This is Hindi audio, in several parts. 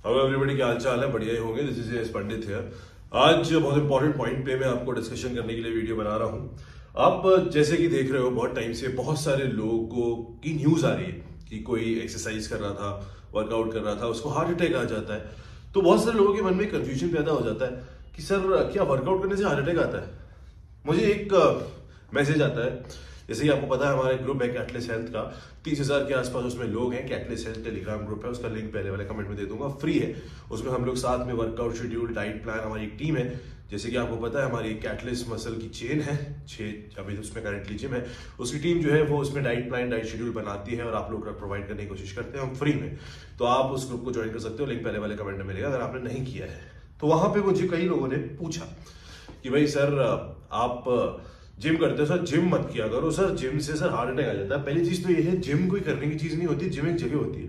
हेलो एवरीबॉडी, क्या हाल चाल है? बढ़िया ही होंगे। This is S Pandit here. आज बहुत इंपॉर्टेंट पॉइंट पे मैं आपको डिस्कशन करने के लिए वीडियो बना रहा हूँ। आप जैसे कि देख रहे हो, बहुत टाइम से बहुत सारे लोगों की न्यूज आ रही है कि कोई एक्सरसाइज कर रहा था, वर्कआउट कर रहा था, उसको हार्ट अटैक आ जाता है। तो बहुत सारे लोगों के मन में कंफ्यूजन पैदा हो जाता है कि सर, क्या वर्कआउट करने से हार्ट अटैक आता है? मुझे एक मैसेज आता है, जैसे कि आपको पता है हमारा ग्रुप है कैटलिस्ट हेल्थ का, 30,000 के आसपास उसमें लोग हैं। कैटलिस्ट हेल्थ टेलीग्राम ग्रुप है, उसका लिंक पहले वाले कमेंट में दे दूंगा, फ्री है। उसमें हम लोग साथ में वर्कआउट शेड्यूल, डाइट प्लान, हमारी एक टीम है। जैसे कि आपको पता है हमारी कैटलिस्ट मसल की चेन है 6, अभी उसमें करंटली जिम है। उसकी टीम जो है वो उसमें डाइट प्लान, डाइट शेड्यूल बनाती है और आप लोग प्रोवाइड करने की कोशिश करते हैं हम फ्री में। तो आप उस ग्रुप को ज्वाइन कर सकते हो, लिंक पहले वाले कमेंट में मिलेगा अगर आपने नहीं किया है। तो वहां पर मुझे कई लोगों ने पूछा कि भाई सर, आप जिम करते हो, सर जिम मत किया करो सर, जिम से सर हार्ट अटैक आ जाता है। पहली चीज तो ये है, जिम कोई करने की चीज नहीं होती, जिम एक जगह होती है।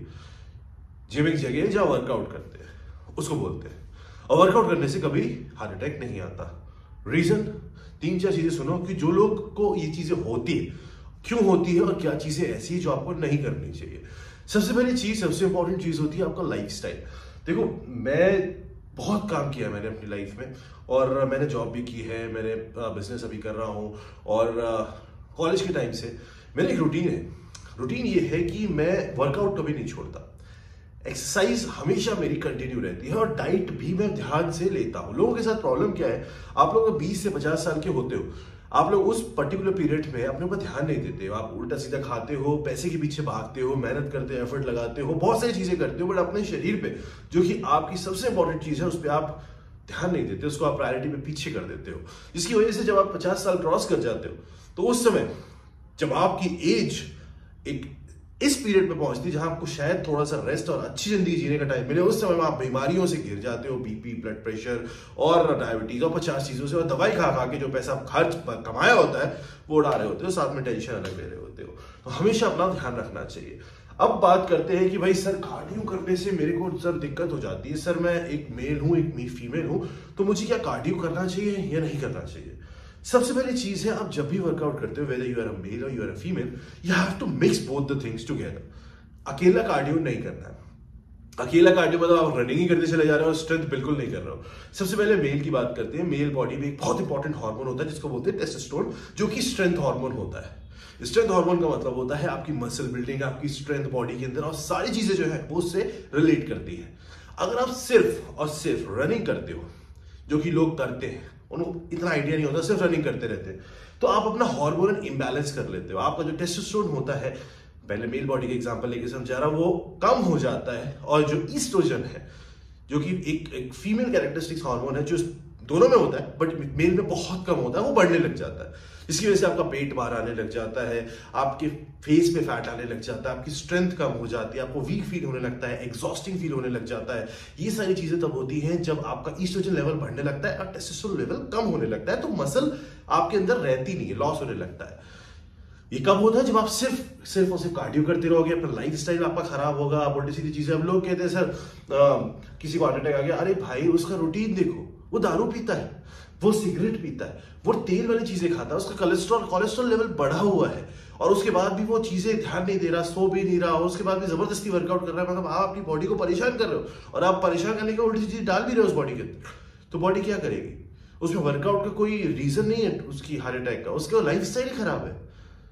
जिम एक जगह है जहां वर्कआउट करते हैं, उसको बोलते हैं। और वर्कआउट करने से कभी हार्ट अटैक नहीं आता। रीजन 3-4 चीजें सुनो कि जो लोग को ये चीजें होती है, क्यों होती है और क्या चीजें ऐसी है जो आपको नहीं करनी चाहिए। सबसे पहली चीज, सबसे इंपॉर्टेंट चीज होती है आपका लाइफस्टाइल। देखो, मैं बहुत काम किया मैंने अपनी लाइफ में, और मैंने जॉब भी की है, मैंने बिजनेस अभी कर रहा हूँ, और कॉलेज के टाइम से मेरा एक रूटीन है। रूटीन ये है कि मैं वर्कआउट कभी नहीं छोड़ता, एक्सरसाइज हमेशा मेरी कंटिन्यू रहती है, और डाइट भी मैं ध्यान से लेता हूँ। लोगों के साथ प्रॉब्लम क्या है, आप लोग 20 से 50 साल के होते हो, आप लोग उस पर्टिकुलर पीरियड में अपने ऊपर ध्यान नहीं देते हो। आप उल्टा सीधा खाते हो, पैसे के पीछे भागते हो, मेहनत करते हो, एफर्ट लगाते हो, बहुत सारी चीजें करते हो, बट अपने शरीर पे, जो कि आपकी सबसे इंपॉर्टेंट चीज है, उस पर आप ध्यान नहीं देते, उसको आप प्रायोरिटी पे पीछे कर देते हो। जिसकी वजह से जब आप 50 साल क्रॉस कर जाते हो, तो उस समय जब आपकी एज एक इस पीरियड पे पहुंचती है जहां आपको शायद थोड़ा सा रेस्ट और अच्छी जिंदगी जीने का टाइम मिले, उस समय में आप बीमारियों से घिर जाते हो, बीपी, ब्लड प्रेशर और डायबिटीज और 50 चीजों से, और दवाई खा खा के जो पैसा आप खर्च कमाया होता है वो उड़ा रहे होते हो, साथ में टेंशन अलग ले रहे होते हो। तो हमेशा अपना ध्यान रखना चाहिए। अब बात करते हैं कि भाई सर, कार्डियो करने से मेरे को सर दिक्कत हो जाती है। सर, मैं एक मेल हूं, एक फीमेल हूं, तो मुझे क्या कार्डियो करना चाहिए या नहीं करना चाहिए? सबसे पहली चीज है, आप जब भी वर्कआउट करते हो, whether you are a male और you are a female, you have to mix both the things together. अकेला कार्डियो नहीं करना है। अकेला कार्डियो मतलब आप रनिंग ही करते चले जा रहे हो और स्ट्रेंथ बिल्कुल नहीं कर रहे हो। सबसे पहले मेल की बात करते हैं। मेल बॉडी में एक बहुत इंपॉर्टेंट हार्मोन होता है जिसको बोलते हैं टेस्टोस्टेरोन, जो कि स्ट्रेंथ हार्मोन होता है। स्ट्रेंथ हार्मोन का मतलब होता है आपकी मसल बिल्डिंग, आपकी स्ट्रेंथ बॉडी के अंदर, और सारी चीजें जो है वो उससे रिलेट करती है। अगर आप सिर्फ और सिर्फ रनिंग करते हो, जो कि लोग करते हैं, उनको इतना आइडिया नहीं होता, सिर्फ रनिंग करते रहते हैं, तो आप अपना हार्मोनल इंबैलेंस कर लेते हो। आपका जो टेस्टोस्टेरोन होता है, पहले मेल बॉडी के एग्जांपल लेके समझा रहा, वो कम हो जाता है, और जो ईस्ट्रोजन है, जो कि एक फीमेल कैरेक्टरिस्टिक्स हार्मोन है, जो दोनों में होता है बट मेल में बहुत कम होता है, वो बढ़ने लग जाता है। इसकी वजह से आपका पेट बाहर आने लग जाता है, आपके फेस पे फैट आने लग जाता है, आपकी स्ट्रेंथ कम हो जाती है, आपको वीक फील होने लगता है, एग्जॉस्टिंग फील होने लग जाता है। ये सारी चीजें तब होती हैं जब आपका ईस्ट्रोजन लेवल बढ़ने लगता है और टेस्टोस्टेरोन लेवल कम होने लगता है, तो मसल आपके अंदर रहती नहीं है, लॉस होने लगता है। ये कब होता है? जब आप सिर्फ और सिर्फ कार्डियो करते रहोगे, अपना लाइफस्टाइल आपका खराब होगा, आप उल्टी सीधी चीजें। अब लोग कहते हैं सर, किसी को हार्ट अटैक आ गया, अरे भाई उसका रूटीन देखो, वो दारू पीता है, वो सिगरेट पीता है, वो तेल वाली चीजें खाता है, उसका कोलेस्ट्रॉल लेवल बढ़ा हुआ है, और उसके बाद भी वो चीजें ध्यान नहीं दे रहा, सो भी नहीं रहा, और उसके बाद भी जबरदस्ती वर्कआउट कर रहा है। मतलब आप अपनी बॉडी को परेशान कर रहे हो, और आप परेशान करने के उल्टी चीज डाल भी रहे हो उस बॉडी के अंदर, तो बॉडी क्या करेगी? उसमें वर्कआउट का कोई रीजन नहीं है उसकी हार्ट अटैक का, उसका लाइफस्टाइल ही खराब है।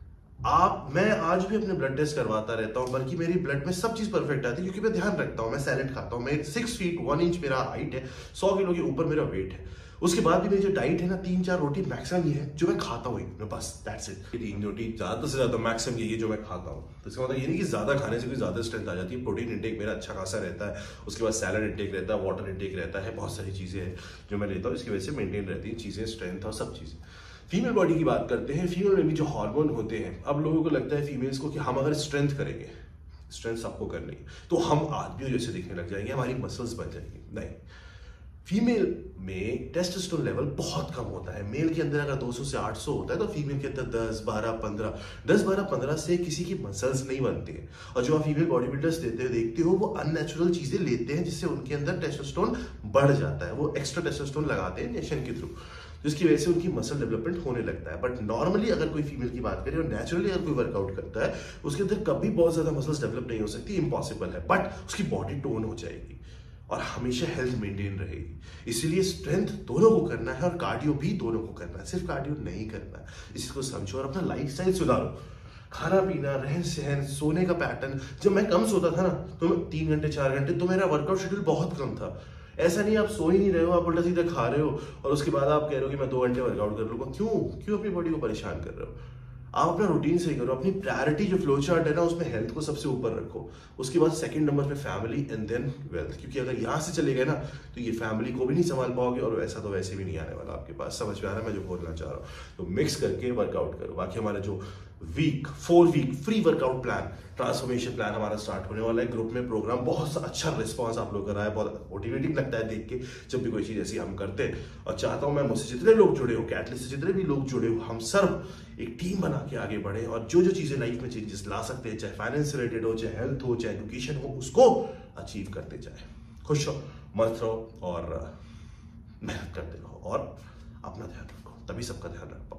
मैं आज भी अपने ब्लड टेस्ट करवाता रहता हूं, बल्कि मेरी ब्लड में सब चीज परफेक्ट आती है, क्योंकि मैं ध्यान रखता हूं, मैं सैलेड खाता हूं, मैं 6 फीट 1 इंच मेरा हाइट है, 100 किलो के ऊपर मेरा वेट है। उसके बाद भी मेरी जो डाइट है ना, 3-4 रोटी मैक्सिमम ये है जो मैं खाता हूँ, बस दैट्स इट। 3 रोटी ज्यादा से ज्यादा मैक्सिमम ये जो मैं खाता हूँ। तो इसका मतलब ये नहीं कि ज्यादा खाने से कोई ज्यादा स्ट्रेंथ आ जाती है। प्रोटीन इंटेक मेरा अच्छा खासा रहता है, उसके बाद सैलड इंटेक रहता है, वाटर इंटेक रहता है, बहुत सारी चीजें हैं जो मैं लेता हूँ, इसकी वजह से मेंटेन रहती है चीजें, स्ट्रेंथ और सब चीजें। फीमेल बॉडी की बात करते हैं। फीमेल में भी जो हार्मोन होते हैं, अब लोगों को लगता है फीमेल्स को कि हम अगर स्ट्रेंथ करेंगे, स्ट्रेंथ सबको करनी है, तो हम आदमियों जैसे दिखने लग जाएंगे, हमारी मसल्स बन जाएंगी। नहीं, फीमेल में टेस्टोस्टेरोन लेवल बहुत कम होता है। मेल के अंदर अगर 200 से 800 होता है, तो फीमेल के अंदर 10, 12, 15, 10, 12, 15 से किसी की मसल्स नहीं बनती है। और जो आप फीमेल बॉडी बिल्डर्स देखते हो, वो अननेचुरल चीजें लेते हैं जिससे उनके अंदर टेस्टोस्टेरोन बढ़ जाता है। वो एक्स्ट्रा टेस्टोस्टेरोन लगाते हैं इंजेक्शन के थ्रू, जिसकी वजह से उनकी मसल डेवलपमेंट होने लगता है। बट नॉर्मली अगर कोई फीमेल की बात करें और नेचुरली अगर कोई वर्कआउट करता है, उसके अंदर कभी बहुत ज्यादा मसल्स डेवलप नहीं हो सकती, इम्पॉसिबल है, बट उसकी बॉडी टोन हो जाएगी। और हमेशा हेल्थ मेंटेन रहेगी। इसीलिए स्ट्रेंथ दोनों को करना है और कार्डियो भी दोनों को करना है, सिर्फ कार्डियो नहीं करना है। इसी को समझो और अपना लाइफस्टाइल सुधारो, खाना पीना, रहन सहन, सोने का पैटर्न। जब मैं कम सोता था ना, तो मैं 3 घंटे 4 घंटे, तो मेरा वर्कआउट शेड्यूल बहुत कम था। ऐसा नहीं आप सो ही नहीं रहे हो, आप उल्टा सीधा खा रहे हो और उसके बाद आप कह रहे हो कि मैं 2 घंटे वर्कआउट कर लूंगा। क्यों अपनी बॉडी को परेशान कर रहे हो? आप अपना रूटीन सही करो, अपनी प्रायोरिटी जो फ्लो चार्ट है ना, उसमें हेल्थ को सबसे ऊपर रखो, उसके बाद सेकंड नंबर पे फैमिली एंड देन वेल्थ। क्योंकि अगर यहाँ से चले गए ना, तो ये फैमिली को भी नहीं संभाल पाओगे और वैसा तो वैसे भी नहीं आने वाला आपके पास। समझ में आ रहा है मैं जो बोलना चाह रहा हूँ? तो मिक्स करके वर्कआउट करो। बाकी हमारा जो 4 week free workout plan, transformation plan हमारा स्टार्ट होने वाला है। ग्रुप में प्रोग्राम, बहुत अच्छा रिस्पॉन्स आप लोग कर रहा है, बहुत मोटिवेटिंग लगता है देख के जब भी कोई चीज ऐसी हम करते हैं। और चाहता हूं मैं, मुझसे जितने लोग जुड़े हो, कैटलिस्ट से जितने भी लोग जुड़े हो, हम सब एक टीम बना के आगे बढ़े और जो चीजें लाइफ में चेंजेस ला सकते हैं, चाहे फाइनेंस से रिलेटेड हो, चाहे हेल्थ हो, चाहे एजुकेशन हो, उसको अचीव करते जाए। खुश रहो, मस्त रहो और मेहनत करते रहो और अपना ध्यान रखो, तभी सबका ध्यान रख पाओ।